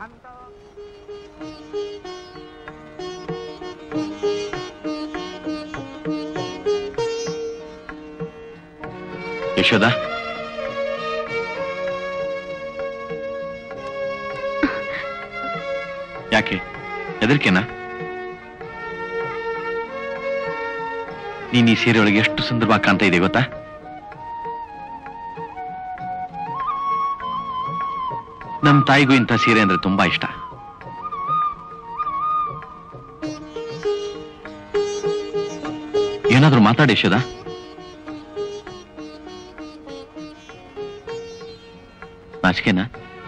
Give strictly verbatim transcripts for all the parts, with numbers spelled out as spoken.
ಯಶೋದ, ಯಾಕೆ ಹೆದರಿಕೆನಾ? ನೀನ್ ಈ ಸೀರೆ ಒಳಗೆ ಎಷ್ಟು ಸುಂದರವಾಗಿ ಕಾಣ್ತಾ ಇದೆ ಗೊತ್ತಾ? ನಮ್ಮ ತಾಯಿಗೂ ಇಂಥ ಸೀರೆ ಅಂದ್ರೆ ತುಂಬಾ ಇಷ್ಟ. ಏನಾದ್ರೂ ಮಾತಾಡಿ ಯಶೋದ. ನಾಚಿಕೆನಾ?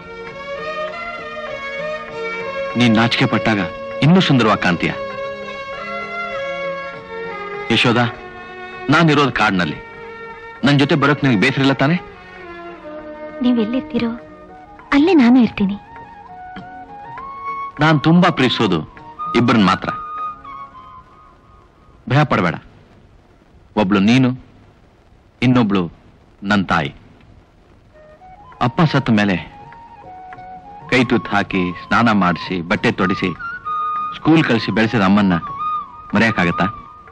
ನೀನ್ ನಾಚಿಕೆ ಪಟ್ಟಾಗ ಇನ್ನೂ ಸುಂದರವಾಗಿ ಕಾಣ್ತೀಯ. ಯಶೋದ, ನಾನಿರೋದು ಕಾಡಿನಲ್ಲಿ. ನನ್ ಜೊತೆ ಬರೋಕ್ ನಿನಗೆ ಬೇಸರ ಇಲ್ಲ ತಾನೆ? ನೀವೆಲ್ಲಿರ್ತೀರೋ ಅಲ್ಲೇ ನಾನು ಇರ್ತೀನಿ. ನಾನ್ ತುಂಬಾ ಪ್ರೀತಿಸೋದು ಇಬ್ಬರನ್ನ ಮಾತ್ರ. ಭಯ ಪಡಬೇಡ. ಒಬ್ಳು ನೀನು, ಇನ್ನೊಬ್ಳು ನನ್ನ ತಾಯಿ. ಅಪ್ಪ ಸತ್ತ ಮೇಲೆ ಕೈ ತುತ್ತು ಹಾಕಿ ಸ್ನಾನ ಮಾಡಿಸಿ ಬಟ್ಟೆ ತೊಡಿಸಿ ಸ್ಕೂಲ್ ಕಳಿಸಿ ಬೆಳೆಸಿದ ಅಮ್ಮನ್ನ ಮರೆಯಕ್ಕಾಗತ್ತಾ?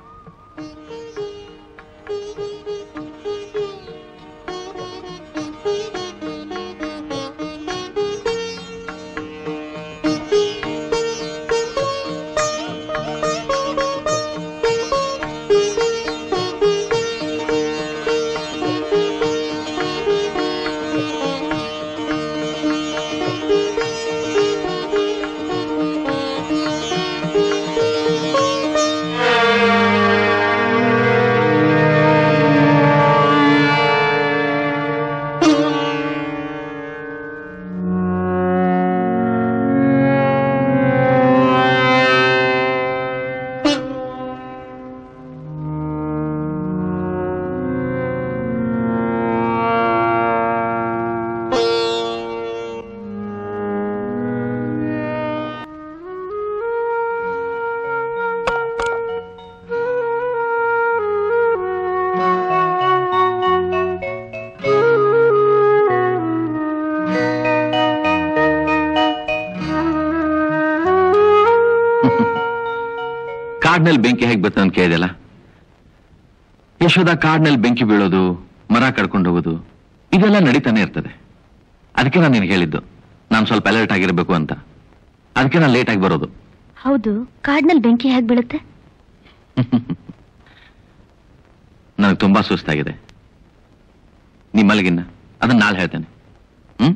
ಕಾಡ್ನಲ್ಲಿ ಬೆಂಕಿ ಹೇಗೆ ಬರ್ತದೆ ಅಂತ ಕೇಳಿದೆಲ್ಲ ಯಶೋದ. ಕಾಡ್ನಲ್ಲಿ ಬೆಂಕಿ ಬೀಳೋದು, ಮರ ಕಡ್ಕೊಂಡು ಹೋಗೋದು, ಇದೆಲ್ಲ ನಡೀತಾನೆ ಇರ್ತದೆ. ಅದಕ್ಕೆ ನಾನು ನಿನಗೆ ಹೇಳಿದ್ದು ನಾನು ಸ್ವಲ್ಪ ಅಲರ್ಟ್ ಆಗಿರ್ಬೇಕು ಅಂತ. ಅದಕ್ಕೆ ನಾನು ಲೇಟ್ ಆಗಿ ಬರೋದು. ಹೌದು, ಕಾಡ್ನಲ್ಲಿ ಬೆಂಕಿ ಹೇಗೆ ಬೀಳುತ್ತೆ? ನನಗೆ ತುಂಬಾ ಸುಸ್ತಾಗಿದೆ. ನಿಮ್ಮಲ್ಲಿಗಿನ್ನ ಅದನ್ನ ನಾಳೆ ಹೇಳ್ತೇನೆ. ಹ್ಮ್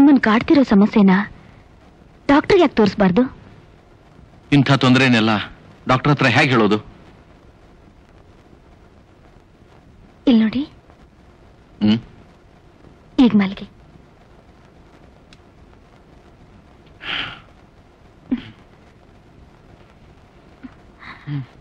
ನಿಮ್ಮನ್ ಕಾಡ್ತಿರೋ ಸಮಸ್ಯೆನ ಡಾಕ್ಟರ್ಗೆ ಯಾಕೆ ತೋರಿಸ್ಬಾರ್ದು? ಇಂಥ ತೊಂದರೆನೆಲ್ಲ ಡಾಕ್ಟರ್ ಹತ್ರ ಹೇಗೆ ಹೇಳೋದು? ಇಲ್ಲಿ ನೋಡಿ, ಹ್ಮ್ ಈಗ ಮಲ್ಗಿ. ಹ್ಮ್